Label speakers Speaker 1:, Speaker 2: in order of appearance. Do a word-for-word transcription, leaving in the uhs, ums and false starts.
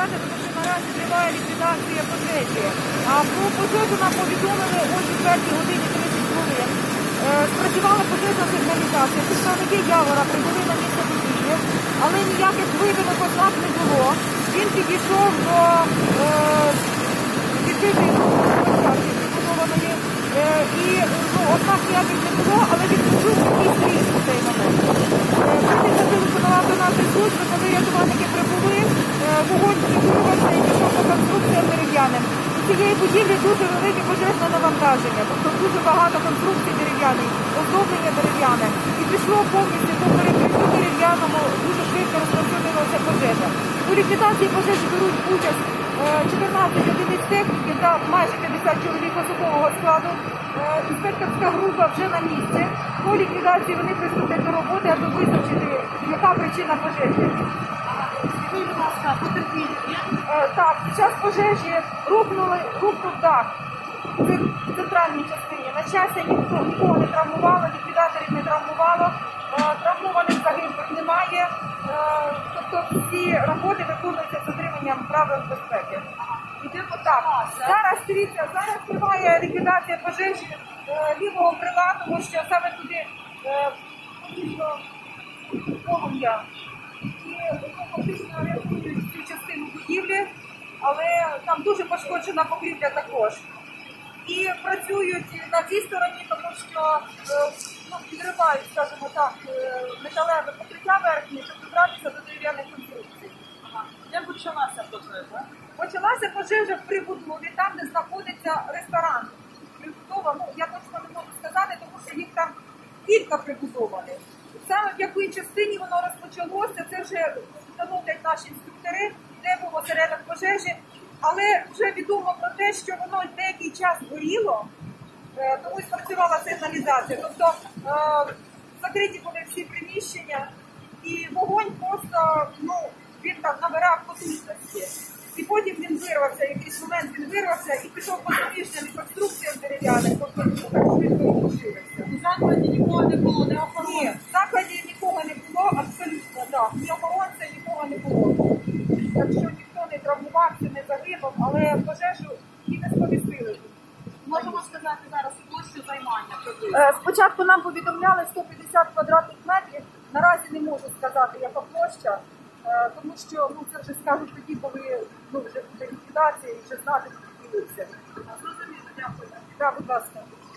Speaker 1: сказати, тому що наразі триває ліквідація пожежі. А про пожежу нам повідомили о четвертій годині тридцять хвилин. Спрацювала пожежна сигналізація. Представники Явора прибули на місце події, але ніяких видимих ознак не було. Він підійшов до відкритої площадки прибудованої, і ну, ознак ніяких не було, але він почув якийсь тріск у цей момент. Потім зателефонував до нашої служби, коли рятувальники прибули, вогонь вирвався і пішов по конструкціям дерев'яним. У цієї будівлі дуже велике пожежне навантаження, тобто дуже багато конструкцій дерев'яних, оздоблення дерев'яне. І пішло повністю по перекриттю дерев'яному, дуже швидко розповсюдилася пожежа. У ліквідації пожежі беруть участь чотирнадцять одиниць техніки та майже п'ятдесят чоловік особового складу. Інспекторська група вже на місці. По ліквідації вони приступлять до роботи, аби визначити, яка причина пожежі.
Speaker 2: Скажіть, будь ласка, потерпілі є?
Speaker 1: Так, під час пожежі рухнули, рухнув дах в центральній частині. На щастя, ніхто нікого не травмувало, ліквідаторів не травмувало, травмованих загиблих немає. Тобто всі роботи виконуються з дотриманням правил безпеки. Ідемо так. Зараз, дивіться, зараз триває ліквідація пожежі лівого крила, тому що саме туди потрібно полум'я. І фактично рятують цю частину будівлі, але там дуже пошкоджена покрівля також. І працюють на цій стороні, тому що ну, підривають, скажімо так, металеве покриття верхнє, щоб добратися до дерев'яних конструкцій.
Speaker 2: Ага. Де почалася пожежа?
Speaker 1: Почалася пожежа в прибудові, там, де знаходиться ресторан. Прибудова, ну, я точно не можу сказати, тому що їх там кілька прибудованих. Саме в якій частині воно розпочалося, це вже встановлять наші інструктори, де був осередок пожежі. Але вже відомо про те, що воно деякий час горіло, тому і спрацювала сигналізація. Тобто закриті були всі приміщення, і вогонь просто, ну, він там набирав потужності. І потім він вирвався, якийсь момент він вирвався і пішов по заміжним конструкціям дерев'яних, тобто так швидко відпочилися.
Speaker 2: У закладі нікого не було, не охорони?
Speaker 1: Ні, в закладі нікого не було, абсолютно, так. Ні охоронця, нікого не було. Так що ніхто не травмувався, не загинув, але пожежу і не сповістили.
Speaker 2: Можемо сказати зараз площу займання?
Speaker 1: Е, Спочатку нам повідомляли сто п'ятдесят квадратних метрів, наразі не можу сказати, яка площа, е, тому що ну, це вже скажуть тоді, коли ну, вже буде ліквідація і вже знати, що ділиться.
Speaker 2: Зрозуміло, дякую.
Speaker 1: Так, будь ласка.